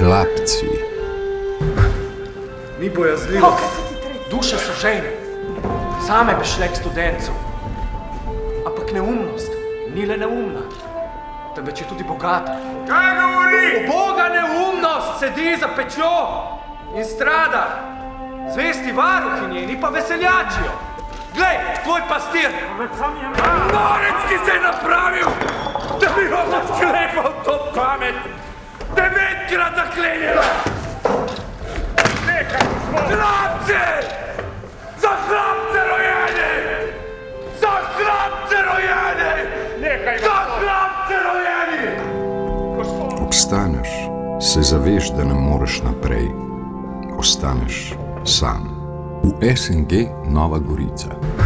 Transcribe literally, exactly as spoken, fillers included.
Hlapci. Ni bojazljivo. Duše so žejne. Same bi šle k studencu. Ampak neumnost ni le neumna, temveč je tudi bogata. Kaj govori? Uboga neumnost sedi za pečjo in strada. Zvesti varuhinji ni pa veseljačijo. Glej, tvoj pastir! Norec, ki se je napravil, da bi vam odklepal to pamet! Devetkrat zaklenjeno! Nehaj! Hlapce! Za hlapce rojeni! Za hlapce rojeni! Nehaj! Za hlapce rojeni! Obstaneš, se zaveš, da ne moreš naprej. Ostaneš sam. V S N G Nova Gorica.